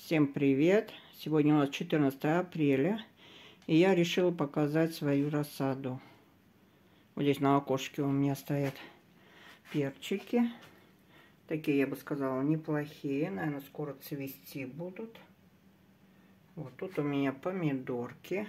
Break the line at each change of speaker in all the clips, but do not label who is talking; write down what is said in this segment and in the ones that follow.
Всем привет! Сегодня у нас 14 апреля, и я решила показать свою рассаду. Вот здесь на окошке у меня стоят перчики. Такие, я бы сказала, неплохие. Наверное, скоро цвести будут. Вот тут у меня помидорки.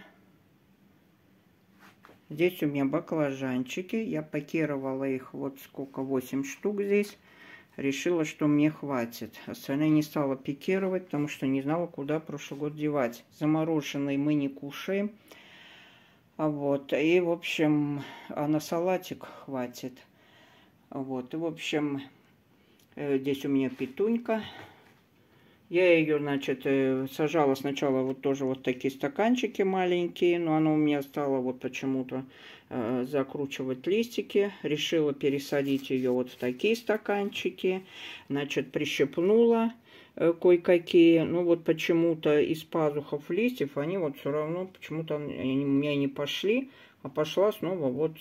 Здесь у меня баклажанчики. Я пакировала их вот сколько, 8 штук здесь. Решила, что мне хватит. Остальные не стала пикировать, потому что не знала, куда прошлый год девать. Замороженный мы не кушаем. Вот. И, в общем, на салатик хватит. Вот. И, в общем, здесь у меня петунька. Я ее, значит, сажала сначала вот тоже вот такие стаканчики маленькие, но она у меня стала вот почему-то закручивать листики. Решила пересадить ее вот в такие стаканчики. Значит, прищепнула кое-какие. Ну вот почему-то из пазухов листьев они вот все равно почему-то у меня не пошли, а пошла снова вот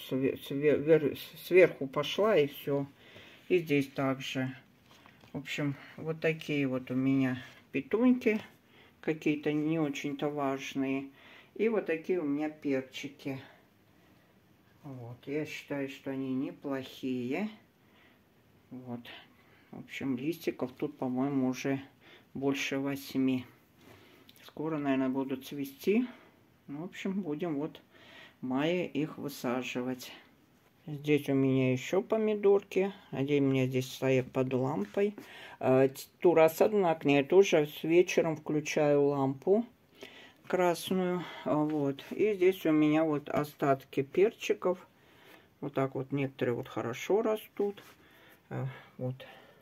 сверху пошла и все. И здесь также. В общем, вот такие вот у меня петуньки, какие-то не очень-то важные. И вот такие у меня перчики. Вот, я считаю, что они неплохие. Вот, в общем, листиков тут, по-моему, уже больше 8. Скоро, наверное, будут цвести. Ну, в общем, будем вот в мае их высаживать. Здесь у меня еще помидорки. Они у меня здесь стоят под лампой. Ту рассаду на окне я тоже с вечером включаю лампу красную. Вот. И здесь у меня вот остатки перчиков. Вот так вот некоторые вот хорошо растут. Вот.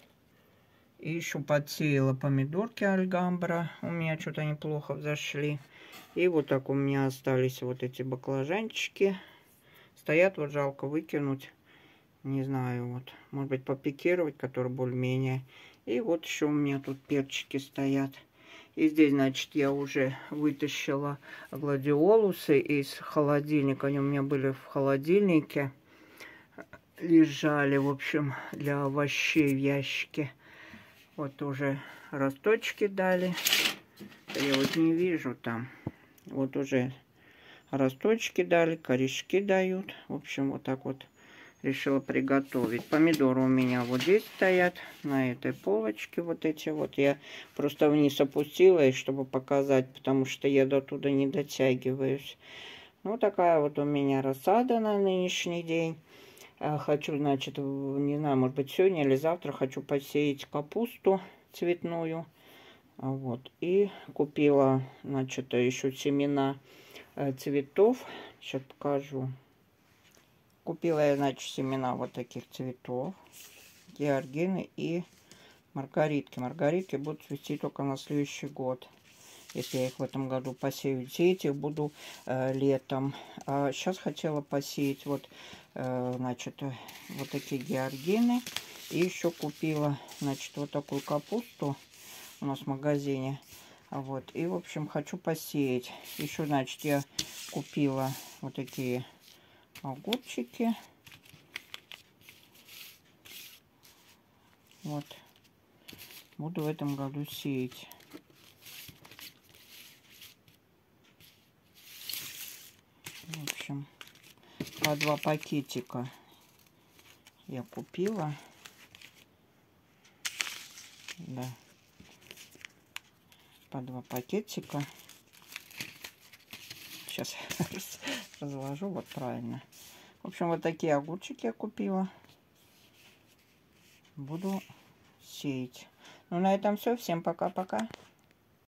И еще подсеяла помидорки альгамбра. У меня что-то неплохо взошли. И вот так у меня остались вот эти баклажанчики. Стоят, вот жалко выкинуть. Не знаю, вот. Может быть, попикировать, которые более-менее. И вот еще у меня тут перчики стоят. И здесь, значит, я уже вытащила гладиолусы из холодильника. Они у меня были в холодильнике. Лежали, в общем, для овощей в ящике. Вот уже росточки дали. Я вот не вижу там. Вот уже росточки дали, корешки дают. В общем, вот так вот решила приготовить. Помидоры у меня вот здесь стоят, на этой полочке вот эти вот. Я просто вниз опустила их, чтобы показать, потому что я до туда не дотягиваюсь. Ну, такая вот у меня рассада на нынешний день. Хочу, значит, не знаю, может быть, сегодня или завтра хочу посеять капусту цветную. Вот. И купила, значит, еще семена цветов. Сейчас покажу. Купила я, значит, семена вот таких цветов. Георгины и маргаритки. Маргаритки будут цвести только на следующий год. Если я их в этом году посею. Сеять их буду летом. А сейчас хотела посеять вот, значит, вот такие георгины. И еще купила, значит, вот такую капусту у нас в магазине. Вот, и, в общем, хочу посеять. Еще, значит, я купила вот такие огурчики. Вот. Буду в этом году сеять. В общем, по 2 пакетика я купила. Да. По 2 пакетика. Сейчас разложу вот правильно. В общем, вот такие огурчики я купила. Буду сеять. Ну, на этом все. Всем пока-пока.